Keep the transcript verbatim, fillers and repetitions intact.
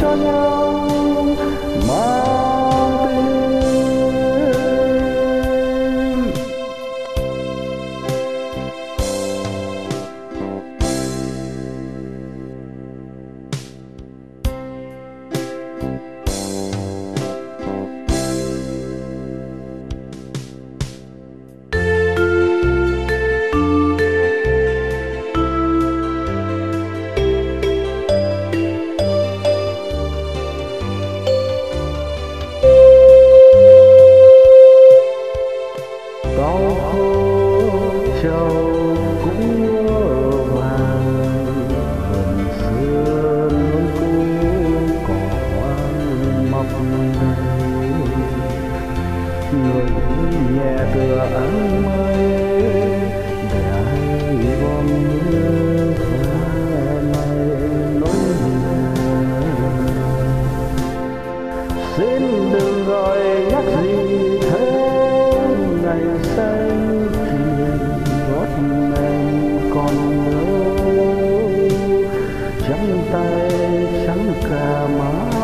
cho nhau mang tên. Tàu khô trầu cũng mơ vàng, vườn xưa luôn cũ cỏ hoang mọc đầy. Người nhẹ tựa áng mây để ai gom nhớ xa này nỗi niềm. Xin đừng gọi nhắc gì thế, ngày xanh thuyền gót em còn nhớ, trắng tay trắng cả má.